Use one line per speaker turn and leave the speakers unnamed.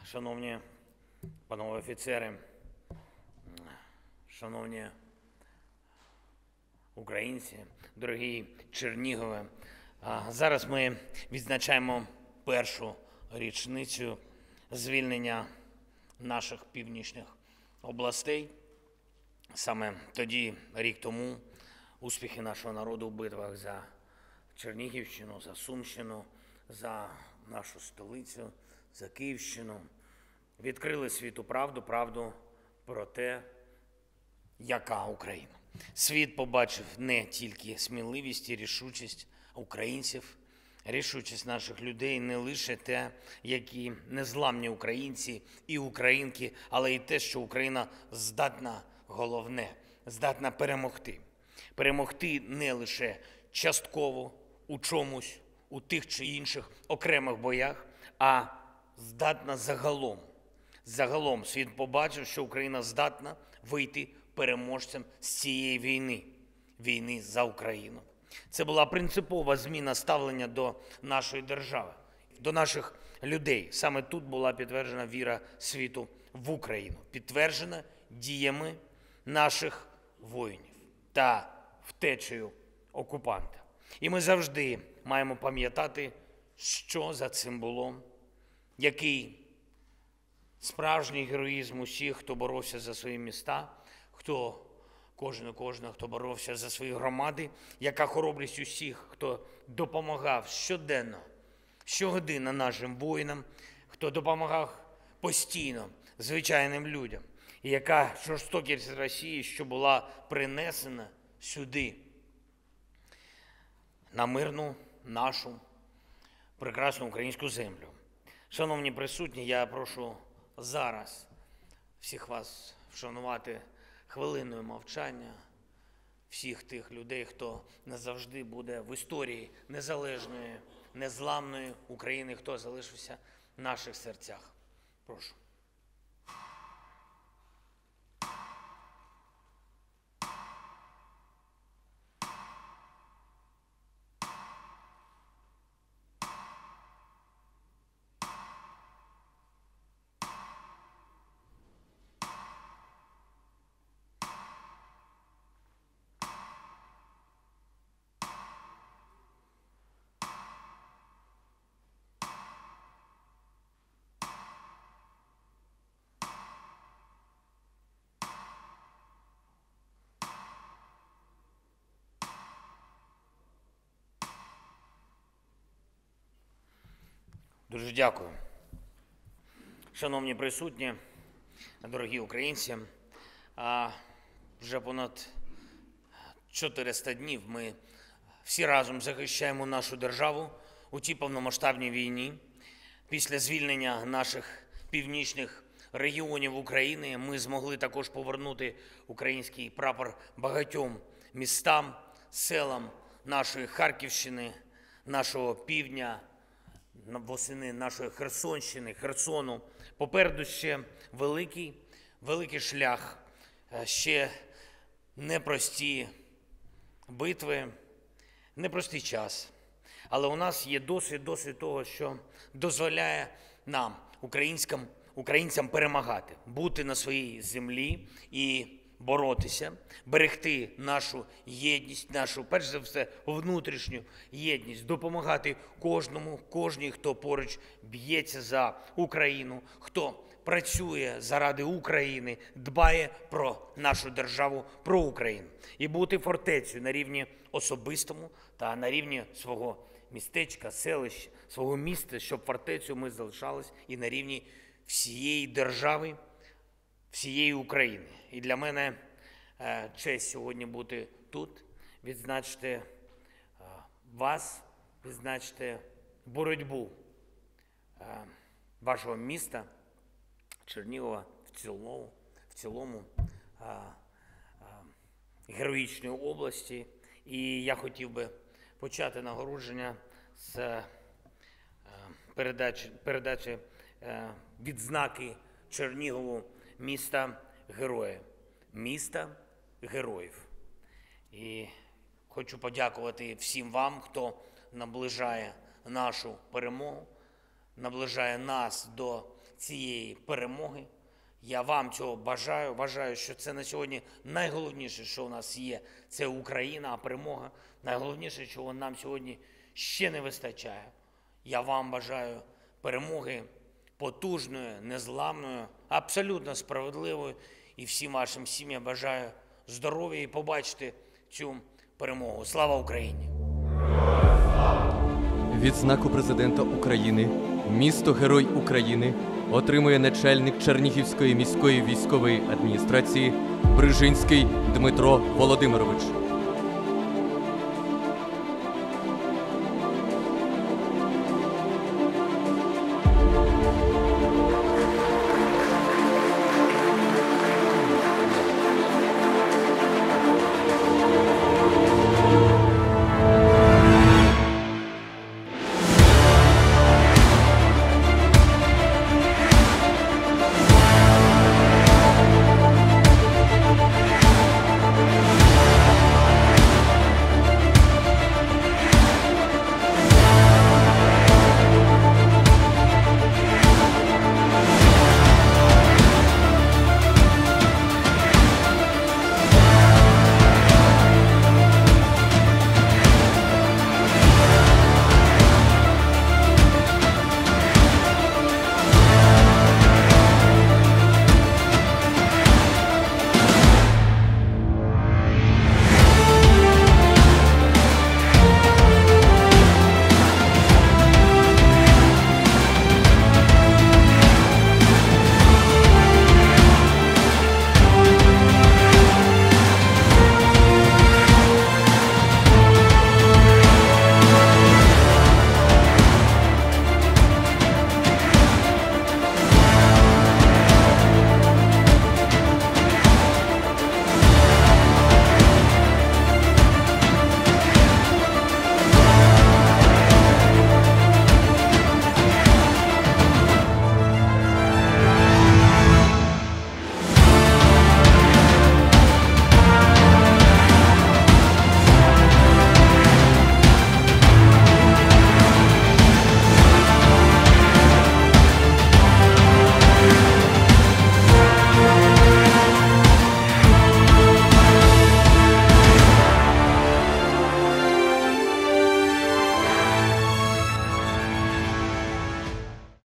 Шановні панове офіцери, шановні українці, дорогі Чернігове, зараз ми відзначаємо першу річницю звільнення наших північних областей. Саме тоді, рік тому, успіхи нашого народу в битвах за Чернігівщину, за Сумщину, за нашу столицю, за Київщину відкрили світу правду про те, яка Україна. Світ побачив не тільки сміливість і рішучість українців, рішучість наших людей, не лише те, які незламні українці і українки, але й те, що Україна здатна, головне, здатна перемогти. Перемогти не лише частково у чомусь, у тих чи інших окремих боях, а здатна загалом. Загалом світ побачив, що Україна здатна вийти переможцем з цієї війни, війни за Україну. Це була принципова зміна ставлення до нашої держави, до наших людей. Саме тут була підтверджена віра світу в Україну, підтверджена діями наших воїнів та втечею окупанта. І ми завжди маємо пам'ятати, що за цим було, який справжній героїзм усіх, хто боровся за свої міста, кожен, хто боровся за свої громади, яка хоробрість усіх, хто допомагав щоденно, щогодина нашим воїнам, хто допомагав постійно звичайним людям, і яка жорстокість Росії, що була принесена сюди, на мирну нашу прекрасну українську землю. Шановні присутні, я прошу зараз всіх вас вшанувати хвилиною мовчання всіх тих людей, хто назавжди буде в історії незалежної, незламної України, хто залишився в наших серцях. Прошу. Дуже дякую. Шановні присутні, дорогі українці, вже понад 400 днів ми всі разом захищаємо нашу державу у тій повномасштабній війні. Після звільнення наших північних регіонів України ми змогли також повернути український прапор багатьом містам, селам нашої Харківщини, нашого півдня, восени нашої Херсонщини, Херсону. Попереду ще великий шлях, ще непрості битви, непростий час. Але у нас є досвід того, що дозволяє нам, українцям, перемагати, бути на своїй землі і боротися, берегти нашу єдність, нашу, перш за все, внутрішню єдність, допомагати кожній, хто поруч б'ється за Україну, хто працює заради України, дбає про нашу державу, про Україну. І бути фортецею на рівні особистому та на рівні свого містечка, селища, свого міста, щоб фортецею ми залишались і на рівні всієї держави, всієї України. І для мене честь сьогодні бути тут, відзначити вас, відзначити боротьбу вашого міста, Чернігова в цілому героїчної області. І я хотів би почати нагородження з передачі відзнаки Чернігову міста героїв. І хочу подякувати всім вам, хто наближає нашу перемогу, наближає нас до цієї перемоги. Я вам цього бажаю. Вважаю, що це на сьогодні найголовніше, що у нас є, це Україна, а перемога найголовніше, чого нам сьогодні ще не вистачає. Я вам бажаю перемоги потужної, незламної, абсолютно справедливої. І всім вашим сім'ям бажаю здоров'я і побачити цю перемогу. Слава Україні!
Відзнаку президента України «Місто Герой України» отримує начальник Чернігівської міської військової адміністрації Брижинський Дмитро Володимирович.